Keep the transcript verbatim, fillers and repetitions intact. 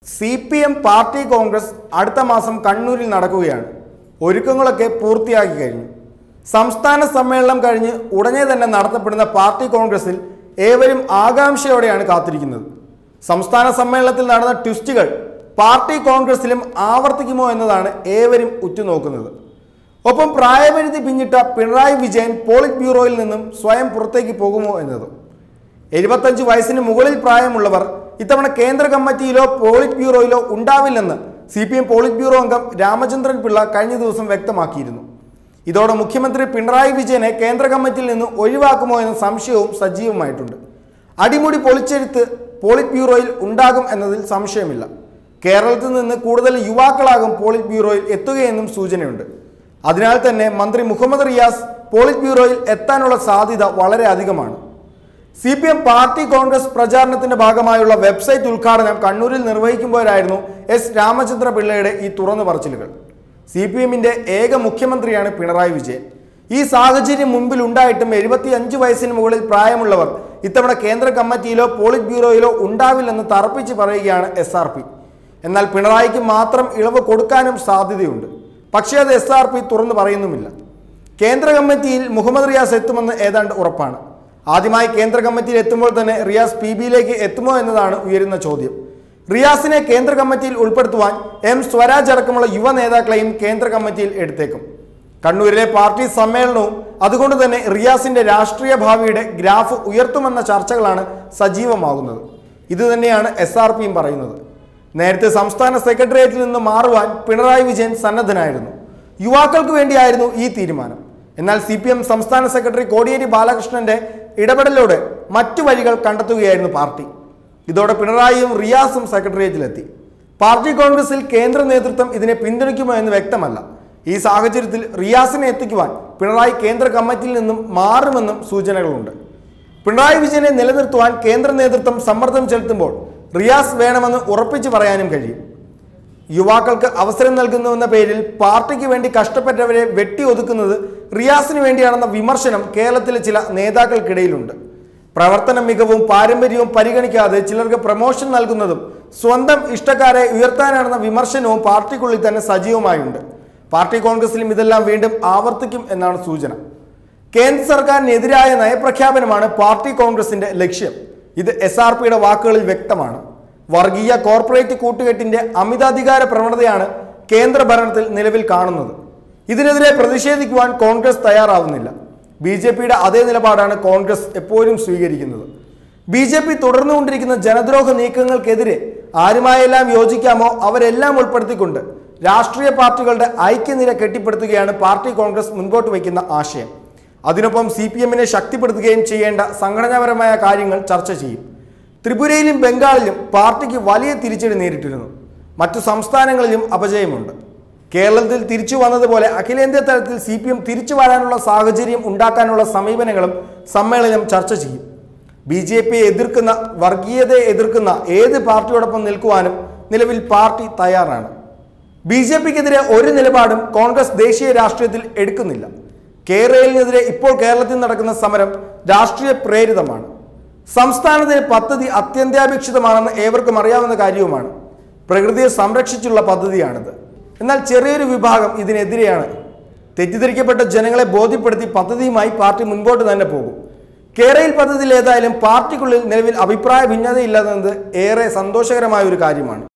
C P M party congress അടുത്ത മാസം കണ്ണൂരിൽ നടക്കുകയാണ്. ഒരുക്കങ്ങളൊക്കെ പൂർത്തിയാക്കി കഴിഞ്ഞു. സംസ്ഥാന സമ്മേളനം കഴിഞ്ഞ് ഉടനെ തന്നെ നടത്തപ്പെടുന്ന പാർട്ടി കോൺഗ്രസിൽ ഏവരും ആകാംക്ഷയോടെയാണ് കാത്തിരിക്കുന്നത്. സംസ്ഥാന സമ്മേളനത്തിൽ നടന്ന ട്വിസ്റ്റുകൾ പാർട്ടി കോൺഗ്രസിലും ആവർത്തിക്കുമോ എന്നതാണ് ഏവരും ഉറ്റുനോക്കുന്നത്. ഒപ്പം പ്രായപരിധി പിന്നിട്ട പിണറായി വിജയൻ പോളിറ്റ് ബ്യൂറോയിൽ നിന്നും സ്വയം പുറത്തേക്ക് പോകുമോ എന്നതും. എഴുപത്തഞ്ച് വയസ്സിന് മുകളിൽ പ്രായമുള്ളവർ ഇത്തവണ കേന്ദ്ര കമ്മിറ്റിയിലോ പോളിറ്റ് ബ്യൂറോയിലോ ഉണ്ടാവില്ലെന്ന് C P M polit bureau അംഗം രാമചന്ദ്രൻ പിള്ള കഴിഞ്ഞ ദിവസം വ്യക്തമാക്കിയിരുന്നു. ഇതോടെ മുഖ്യമന്ത്രി പിണറായി വിജയനെ കേന്ദ്ര കമ്മിറ്റിയിൽ നിന്ന് ഒഴിവാക്കുമോ എന്ന സംശയവും സജീവമായിട്ടുണ്ട്. അടിമുടി പൊളിച്ചെഴുത്ത് പോളിറ്റ് ബ്യൂറോയിൽ ഉണ്ടാകും എന്നതിൽ സംശയമില്ല. കേരളത്തിൽ നിന്ന് കൂടുതൽ യുവാക്കളാകും പോളിറ്റ് ബ്യൂറോയിൽ എത്തുകയെന്നും സൂചനയുണ്ട്. അതിനാൽ തന്നെ മന്ത്രി മുഹമ്മദ് റിയാസ് പോളിറ്റ് ബ്യൂറോയിൽ എത്താനുള്ള സാധ്യത വളരെ അധികമാണ്. C P M party congress പ്രചാരണത്തിന്റെ ഭാഗമായുള്ള വെബ്സൈറ്റ് ഉദ്ഘാടനം കണ്ണൂരിൽ നിർവഹിക്കുമ്പോഴായിരുന്നു എസ് രാമചന്ദ്ര പിള്ളയുടെ ഈ തുറന്നു പറച്ചിലുകൾ. സി പി എമ്മിന്റെ ഏക മുഖ്യമന്ത്രിയാണ് പിണറായി വിജയൻ. ഈ സാഹചര്യം മുൻപിൽ ഉണ്ടായിട്ടും എഴുപത്തി അഞ്ച് വയസ്സിന് മുകളിൽ പ്രായമുള്ളവർ ഇത്തവണ കേന്ദ്ര കമ്മിറ്റിയിലോ പോളിറ്റ് ബ്യൂറോയിലോ ഉണ്ടാവില്ലെന്ന് തറപ്പിച്ച് പറയുകയാണ് എസ് ആർ പി. എന്നാൽ പിണറായിക്ക് മാത്രം ഇളവ് കൊടുക്കാനും സാധ്യതയുണ്ട്. പക്ഷേ അത് എസ് ആർ പി തുറന്നു പറയുന്നുമില്ല. കേന്ദ്ര കമ്മിറ്റിയിൽ മുഹമ്മദ് റിയാസ് എത്തുമെന്ന് ഏതാണ്ട് ഉറപ്പാണ്. ആദ്യമായി കേന്ദ്ര കമ്മിറ്റിയിൽ എത്തുമ്പോൾ തന്നെ റിയാസ് പി ബിയിലേക്ക് എത്തുമോ എന്നതാണ് ഉയരുന്ന ചോദ്യം. റിയാസിനെ കേന്ദ്ര കമ്മിറ്റിയിൽ ഉൾപ്പെടുത്തുവാൻ എം സ്വരാജ് അടക്കമുള്ള യുവ നേതാക്കളെയും കേന്ദ്ര കമ്മിറ്റിയിൽ എടുത്തേക്കും. കണ്ണൂരിലെ പാർട്ടി സമ്മേളനവും അതുകൊണ്ട് തന്നെ റിയാസിന്റെ രാഷ്ട്രീയ ഭാവിയുടെ ഗ്രാഫ് ഉയർത്തുമെന്ന ചർച്ചകളാണ് സജീവമാകുന്നത്. ഇതുതന്നെയാണ് എസ് ആർ പിയും പറയുന്നത്. നേരത്തെ സംസ്ഥാന സെക്രട്ടേറിയറ്റിൽ നിന്ന് മാറുവാൻ പിണറായി വിജയൻ സന്നദ്ധനായിരുന്നു. യുവാക്കൾക്ക് വേണ്ടിയായിരുന്നു ഈ തീരുമാനം. എന്നാൽ സി പി എം സംസ്ഥാന സെക്രട്ടറി കോടിയേരി ബാലകൃഷ്ണന്റെ ഇടപെടലോടെ മറ്റു വഴികൾ കണ്ടെത്തുകയായിരുന്നു പാർട്ടി. ഇതോടെ പിണറായിയും റിയാസും സെക്രട്ടേറിയറ്റിലെത്തി. പാർട്ടി കോൺഗ്രസിൽ കേന്ദ്ര നേതൃത്വം ഇതിനെ പിന്തുണയ്ക്കുമോ എന്ന് വ്യക്തമല്ല. ഈ സാഹചര്യത്തിൽ റിയാസിനെ എത്തിക്കുവാൻ പിണറായി കേന്ദ്ര കമ്മിറ്റിയിൽ നിന്നും മാറുമെന്നും സൂചനകളുണ്ട്. പിണറായി വിജയനെ നിലനിർത്തുവാൻ കേന്ദ്ര നേതൃത്വം സമ്മർദ്ദം ചെലുത്തുമ്പോൾ റിയാസ് വേണമെന്ന് ഉറപ്പിച്ചു പറയാനും കഴിയും. യുവാക്കൾക്ക് അവസരം നൽകുന്നുവെന്ന പേരിൽ പാർട്ടിക്ക് വേണ്ടി കഷ്ടപ്പെട്ടവരെ വെട്ടിയൊതുക്കുന്നത് റിയാസിന് വേണ്ടിയാണെന്ന വിമർശനം കേരളത്തിലെ ചില നേതാക്കൾക്കിടയിലുണ്ട്. പ്രവർത്തന മികവും പാരമ്പര്യവും പരിഗണിക്കാതെ ചിലർക്ക് പ്രമോഷൻ നൽകുന്നതും സ്വന്തം ഇഷ്ടക്കാരെ ഉയർത്താനാണെന്ന വിമർശനവും പാർട്ടിക്കുള്ളിൽ തന്നെ സജീവമായുണ്ട്. പാർട്ടി കോൺഗ്രസിലും ഇതെല്ലാം വീണ്ടും ആവർത്തിക്കും എന്നാണ് സൂചന. കേന്ദ്ര സർക്കാരിനെതിരായ നയപ്രഖ്യാപനമാണ് പാർട്ടി കോൺഗ്രസിന്റെ ലക്ഷ്യം. ഇത് എസ് ആർ പിയുടെ വാക്കുകളിൽ വ്യക്തമാണ്. വർഗീയ കോർപ്പറേറ്റ് കൂട്ടുകെട്ടിന്റെ അമിതാധികാര പ്രവണതയാണ് കേന്ദ്ര ഭരണത്തിൽ നിലവിൽ കാണുന്നത്. ഇതിനെതിരെ പ്രതിഷേധിക്കുവാൻ കോൺഗ്രസ് തയ്യാറാവുന്നില്ല. ബി ജെ പിയുടെ അതേ നിലപാടാണ് കോൺഗ്രസ് എപ്പോഴും സ്വീകരിക്കുന്നത്. ബി ജെ പി തുടർന്നുകൊണ്ടിരിക്കുന്ന ജനദ്രോഹ നീക്കങ്ങൾക്കെതിരെ ആരുമായെല്ലാം യോജിക്കാമോ അവരെല്ലാം ഉൾപ്പെടുത്തിക്കൊണ്ട് രാഷ്ട്രീയ പാർട്ടികളുടെ ഐക്യനിര കെട്ടിപ്പടുത്തുകയാണ് പാർട്ടി കോൺഗ്രസ് മുൻപോട്ട് വയ്ക്കുന്ന ആശയം. അതിനൊപ്പം സി പി എമ്മിനെ ശക്തിപ്പെടുത്തുകയും ചെയ്യേണ്ട സംഘടനാപരമായ കാര്യങ്ങൾ ചർച്ച ചെയ്യും. ത്രിപുരയിലും ബംഗാളിലും പാർട്ടിക്ക് വലിയ തിരിച്ചടി നേരിട്ടിരുന്നു. മറ്റു സംസ്ഥാനങ്ങളിലും അപജയമുണ്ട്. കേരളത്തിൽ തിരിച്ചു വന്നതുപോലെ അഖിലേന്ത്യാ തലത്തിൽ സി പി എം തിരിച്ചു വരാനുള്ള സാഹചര്യം ഉണ്ടാക്കാനുള്ള സമീപനങ്ങളും സമ്മേളനം ചർച്ച ചെയ്യും. ബി ജെ പിയെ എതിർക്കുന്ന വർഗീയതയെ എതിർക്കുന്ന ഏത് പാർട്ടിയോടൊപ്പം നിൽക്കുവാനും നിലവിൽ പാർട്ടി തയ്യാറാണ്. ബി ജെ പിക്കെതിരെ ഒരു നിലപാടും കോൺഗ്രസ് ദേശീയ രാഷ്ട്രീയത്തിൽ എടുക്കുന്നില്ല. കേരളത്തിനെതിരെ ഇപ്പോൾ കേരളത്തിൽ നടക്കുന്ന സമരം രാഷ്ട്രീയ പ്രേരിതമാണ്. സംസ്ഥാനത്തിന് പദ്ധതി അത്യന്താപേക്ഷിതമാണെന്ന് ഏവർക്കും അറിയാവുന്ന കാര്യവുമാണ്. പ്രകൃതിയെ സംരക്ഷിച്ചുള്ള പദ്ധതിയാണിത്. എന്നാൽ ചെറിയൊരു വിഭാഗം ഇതിനെതിരെയാണ്. തെറ്റിദ്ധരിക്കപ്പെട്ട ജനങ്ങളെ ബോധ്യപ്പെടുത്തി പദ്ധതിയുമായി പാർട്ടി മുൻപോട്ട് തന്നെ പോകും. കേരളയിൽ പദ്ധതിയിൽ ഏതായാലും പാർട്ടിക്കുള്ളിൽ നിലവിൽ അഭിപ്രായ ഭിന്നതയില്ലാതെന്നത് ഏറെ സന്തോഷകരമായ ഒരു കാര്യമാണ്.